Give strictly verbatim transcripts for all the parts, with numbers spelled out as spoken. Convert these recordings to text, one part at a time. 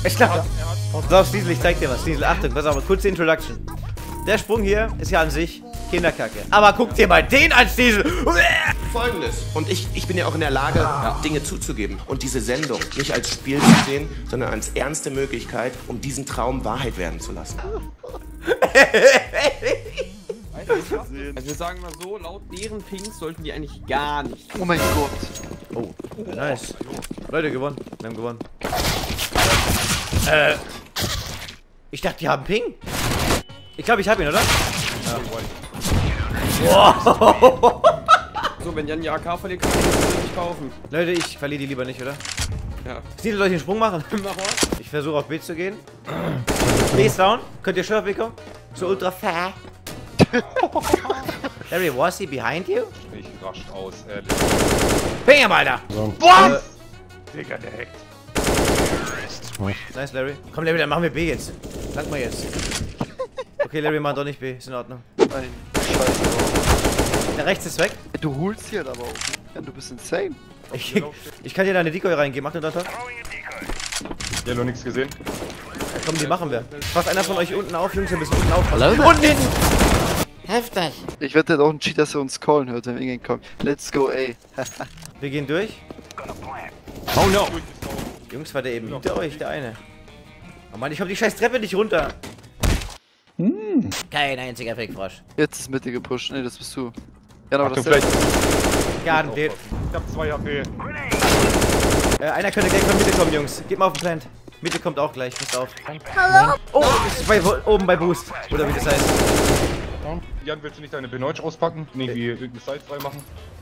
Ich glaube. So, Stiesel, ich zeig dir was. Stiesel, Achtung, pass auf, kurze Introduction. Der Sprung hier ist ja an sich Kinderkacke. Aber guck dir mal den an, Stiesel. Folgendes. Und ich, ich bin ja auch in der Lage, ja. Dinge zuzugeben. Und diese Sendung nicht als Spiel zu sehen, sondern als ernste Möglichkeit, um diesen Traum Wahrheit werden zu lassen. Also wir sagen mal so, laut deren Pings sollten die eigentlich gar nicht. Oh mein Gott. Oh, nice. Leute, gewonnen. Wir haben gewonnen. Äh. Ich dachte, die haben Ping. Ich glaube, ich habe ihn, oder? Ja. Wow. So, wenn Jan die A K verliert, kann ich ihn nicht kaufen. Leute, ich verliere die lieber nicht, oder? Ja. Stiesel, soll ich den Sprung machen? Ich versuche auf B zu gehen. B ist down. Könnt ihr schon auf B kommen? So ultra fair. Larry, was he behind you? Ich rascht aus, ehrlich. Ping ihm, Alter! Was? Digga, der hackt. Nice, Larry. Komm, Larry, dann machen wir B jetzt. Sag mal jetzt. Okay, Larry, mach doch nicht B. Ist in Ordnung. Nein, scheiße. Der rechts ist weg. Du holst hier aber auch. Ja, du bist insane. Ich, ich kann dir da eine Decoy reingeben. Mach den Dort. Yellow nichts gesehen. Ja, komm, die machen wir. Passt einer von euch unten auf, Jungs. Wir müssen unten aufpassen. Unten hinten! Heftig. Ich wette auch ein Cheat, dass er uns callen hört, wenn wir irgendwann kommen. Let's go, ey. Wir gehen durch. Oh no! Jungs, war der eben hinter euch, der eine. Oh Mann, ich komm die scheiß Treppe nicht runter. Hm. Kein einziger Fake-Frosch. Jetzt ist Mitte gepusht. Ne, das bist du. Ja, aber Achtung, das ist vielleicht. Garden steht. Ich hab zwei H P. Äh, einer könnte gleich von Mitte kommen, Jungs. Geht mal auf den Plant. Mitte kommt auch gleich. Passt auf. Hallo? Oh, ist bei, oben bei Boost. Oder wie das heißt. Jan, willst du nicht deine Benoit auspacken? Nee, irgendwie irgendeine Side frei machen?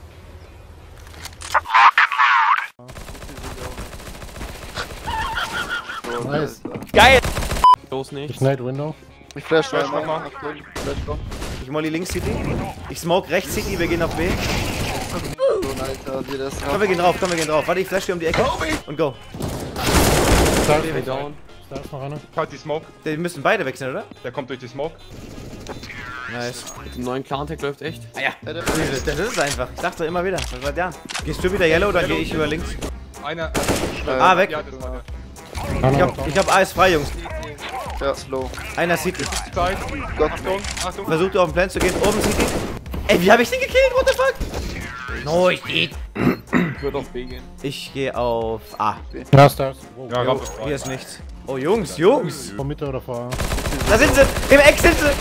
nice. Geil! Los nicht. Night Window. Ich flash Flash mal. mal. Flash mal. Ich molly links City. Ich smoke rechts City. Wir gehen auf B. So, Alter, wie das Komm, wir gehen drauf. Komm, wir gehen drauf. Warte, ich flash hier um die Ecke. Und go. Da Okay, down. Da ist noch einer. Halt die Smoke. Die müssen beide wechseln, oder? Der kommt durch die Smoke. Nice. Mit dem neuen Clan-Tag läuft echt. Ah ja. Das, das ist einfach. Ich sag's doch immer wieder. Was war der? Gehst du wieder Yellow oder gehe ich über links? Einer. Ah, weg. Ja, das war der. Ich hab, ich hab A ist frei, Jungs. Ja, slow. Einer City. Zeit. Gott. Achtung, Achtung. Versucht auf den Plan zu gehen. Oben City. Ey, wie hab ich den gekillt? What the fuck? No, ich geht. Ich würde auf B gehen. Ich gehe auf A. Ja, Stars. Wow. Ja, Jo, Rampe frei. hier ist nichts. Oh, Jungs, Jungs. Von Mitte oder vor? Da sind sie. Im Eck sind sie.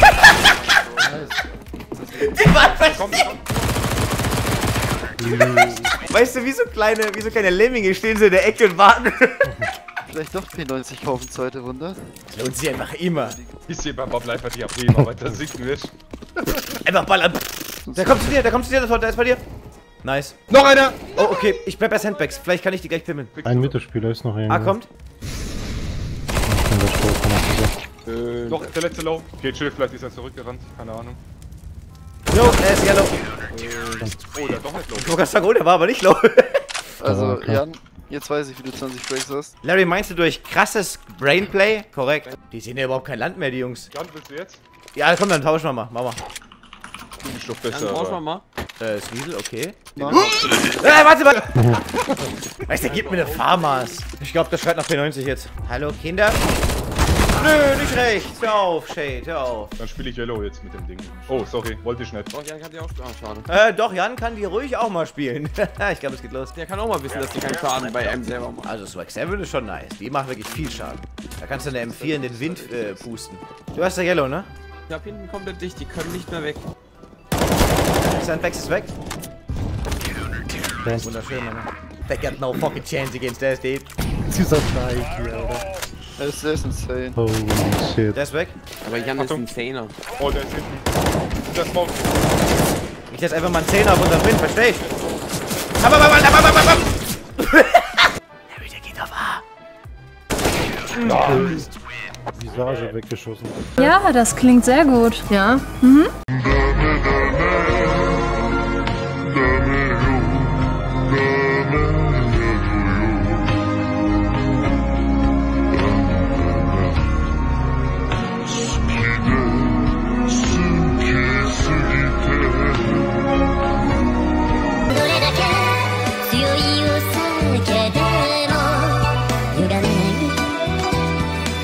Die waren Komm, versteckt. komm. Weißt du, wie so kleine, wie so kleine Lemminge stehen sie in der Ecke und warten. Vielleicht doch P neunzig kaufen, zweite Runde. Das lohnt sich einfach immer. Ich sehe beim Bob Life die A P immer weiter sinken wird. Einfach ballern. Der kommt zu dir, der kommt zu dir sofort, der ist bei dir. Nice. Noch einer! Oh, okay, ich bleib bei Sandbags. Vielleicht kann ich die gleich pimmeln. Ein Mittelspieler ist noch irgendwo. A kommt. Ich bin der Sport, kann man so sagen. Doch, der letzte Low. Okay, chill, vielleicht ist er zurückgerannt. Keine Ahnung. Jo, er ist yellow. Oh, der hat doch nicht Low. Ich wollte gerade sagen, oh, der war aber nicht low. Also, okay. Jan, jetzt weiß ich, wie du zwanzig Breaks hast. Larry, meinst du durch krasses Brainplay? Korrekt. Die sehen ja überhaupt kein Land mehr, die Jungs. Jan, willst du jetzt? Ja, komm, dann tauschen wir mal. Mach mal. Du bist doch Dann besser. tauschen wir aber- mal. Äh, Sweedle, okay. Na, Äh, warte, warte! Weißt du, gib mir eine Farmers. Ich glaube, das schreit nach P neunzig jetzt. Hallo, Kinder? Nö, nicht rechts. Hör auf, Shade, hör auf. Dann spiele ich Yellow jetzt mit dem Ding. Oh, sorry, wollte ich nicht. Doch, Jan kann die auch spielen. Ah, schade. Äh, doch, Jan kann die ruhig auch mal spielen. Ich glaube, es geht los. Der kann auch mal wissen, dass die keinen Schaden bei einem selber machen. Also, Swag sieben ist schon nice. Die macht wirklich viel Schaden. Da kannst du eine M vier in den Wind äh, pusten. Du hast ja Yellow, ne? Ich hab hinten komplett dicht, die können nicht mehr weg. Sandbags ist weg. Thanks. Wunderschön, Mann. They got no fucking chance against us, dude. Dieser Schneid hier, Alter. das ist, das ist insane. Holy shit. Der ist weg. Aber Jan Achtung. ist ein Saner. Oh, der ist hinten. Der Smoke. Ich setz einfach mal einen Zehner auf unseren Wind, versteh ich? Hab, hab, hab, hab, hab, hab, hab. Larry, der geht auf A. Visage weggeschossen. Ja, das klingt sehr gut. Ja. Mhm.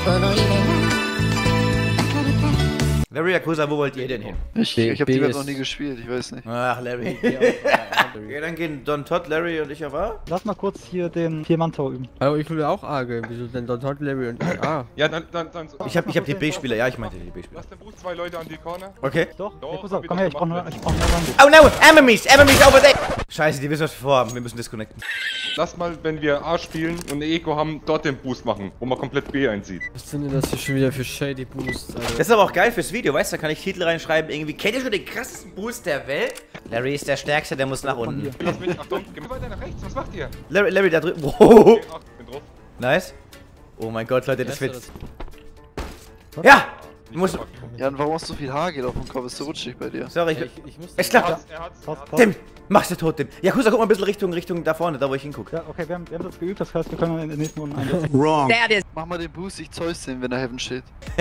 Larry Yakuza, wo wollt ihr denn hin? Ich, B- ich hab B die Welt ist- noch nie gespielt, ich weiß nicht. Ach, Larry. Ja, dann gehen Don Todd, Larry und ich auf A. Lass mal kurz hier den Vier-Mann-Tor üben. Aber ich will auch A gehen. Wieso denn Don Todd, Larry und ich A? Ja, dann, dann, dann. Ich hab, ich hab die B-Spieler, ja, ich meinte die B-Spieler. Lass den Boost zwei Leute an die Corner. Okay. Doch, Doch, ja, pass hab auf, ich komm doch her, ich brauch nur, gemacht. ich brauch nur rein. Oh no, enemies, enemies over there! Scheiße, die wissen, was wir vorhaben, wir müssen disconnecten. Lass mal, wenn wir A spielen und eine Eco haben, dort den Boost machen, wo man komplett B einsieht. Was sind denn das hier schon wieder für shady Boosts, Alter? Das ist aber auch geil fürs Video, weißt du, da kann ich Titel reinschreiben, irgendwie, kennt ihr schon den krassesten Boost der Welt? Larry ist der Stärkste, der muss nach unten. Lass mich, Achtung, geh mal weiter nach rechts, was macht ihr? Larry, Larry da drüben, wow. Okay, ach, bin drauf. Nice. Oh mein Gott, Leute, das Weißt du wird... Ja! Nicht Muss... so Jan, warum hast du so viel Hagel auf dem Kopf? Ist so rutschig bei dir. Sorry, ich... Ich, ich muss Es Er klappt. hat's, er hat's, er Pass, hat's. pass. Tim, machst du tot, Tim. Yakuza, guck mal ein bisschen Richtung, Richtung da vorne, da wo ich hinguck. Ja, okay, wir haben, wir haben das geübt, das heißt, wir können in den nächsten Runden einsetzen. Mach mal den Boost, ich Zeus sehen, wenn er Heaven steht.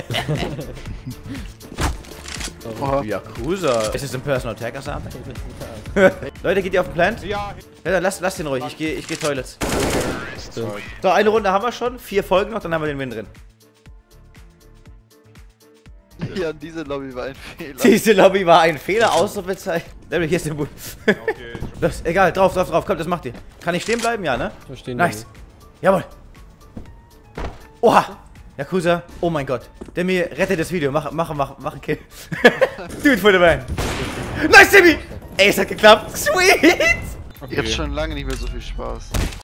Oha. Yakuza. Ist das ein Personal Attacker, Sam? Leute, geht ihr auf den Plant? Ja, Ja, dann lasst, lasst den ruhig, ich gehe ich geh Toilets. So, eine Runde haben wir schon, vier Folgen noch, dann haben wir den Win drin. Jan, diese Lobby war ein Fehler. Diese Lobby war ein Fehler, Ausrufezeichen. Larry, hier ist der Boot. okay. Das, egal, drauf, drauf, drauf, komm, das macht ihr. Kann ich stehen bleiben? Ja, ne? verstehen. Nice. Jawohl. Oha. Yakuza, oh mein Gott. Der mir rettet das Video. Mach, mach, mach, mach einen Kill. Do it for the man. Nice, Timmy. Ey, es hat geklappt. Sweet. Ich hab schon lange nicht mehr so viel Spaß.